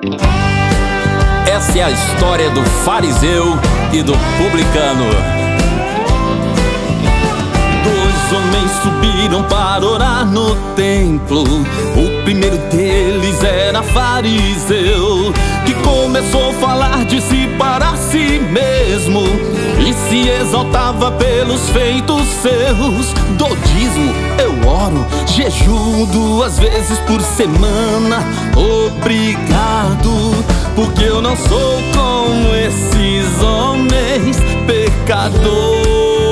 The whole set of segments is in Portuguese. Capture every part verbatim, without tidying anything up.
Essa é a história do fariseu e do publicano. Dois homens subiram para orar no templo. O primeiro deles era fariseu, que começou a falar de si para si mesmo e se exaltava pelos feitos seus. Do dízimo eu oro, jejuo duas vezes por semana. Obrigado, porque eu não sou como esses homens pecadores.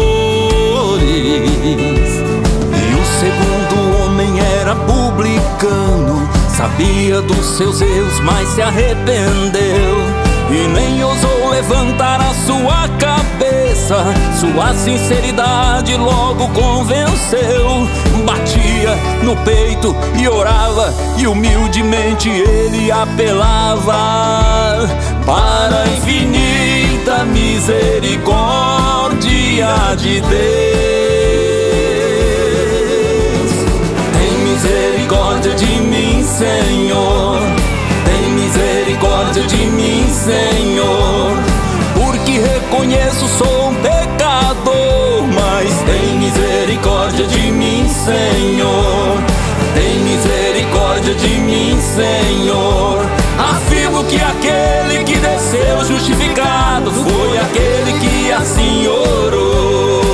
E o segundo homem era publicano, sabia dos seus erros, mas se arrependeu e nem ousou levantar a sua cabeça. Sua sinceridade logo convenceu. Batia no peito e orava, e humildemente ele apelava para a infinita misericórdia de Deus. Tem misericórdia de mim, Senhor. Tem misericórdia de mim, Senhor, porque reconheço sou um pecador, mas tem misericórdia de mim, Senhor. Tem misericórdia de mim, Senhor. Afirmo que aquele que desceu justificado foi aquele que assim orou.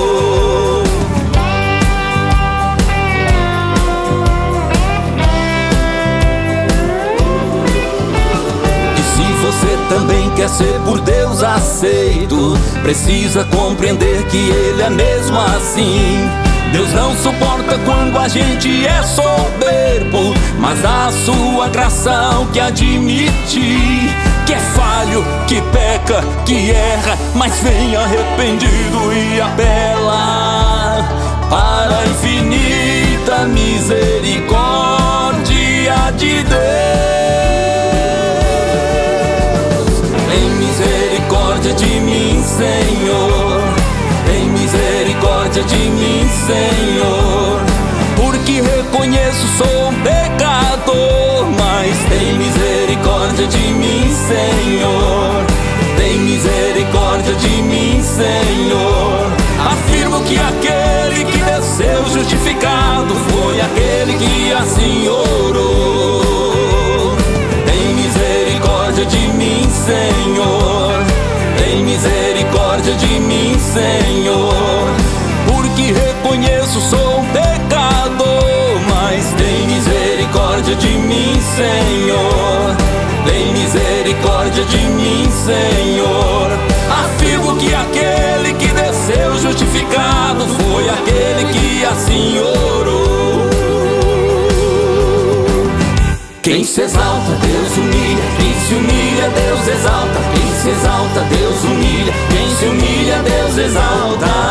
Você também quer ser por Deus aceito, precisa compreender que Ele é mesmo assim. Deus não suporta quando a gente é soberbo, mas a sua graça que admitir que é falho, que peca, que erra, mas vem arrependido e apela para a infinita misericórdia de Deus. Tem misericórdia de mim, Senhor. Tem misericórdia de mim, Senhor, porque reconheço sou um pecador, mas tem misericórdia de mim, Senhor. Tem misericórdia de mim, Senhor. Afirmo que aquele que desceu justificado foi aquele que assim orou. Tem misericórdia de mim, Senhor. Tem misericórdia de mim, Senhor, porque reconheço sou um pecador, mas tem misericórdia de mim, Senhor. Tem misericórdia de mim, Senhor. Afirmo que aquele que desceu justificado foi aquele que assim orou. Quem se exalta, Deus humilha. Quem se humilha, Deus exalta. Quem se exalta, Deus humilha. Quem se humilha, Deus exalta.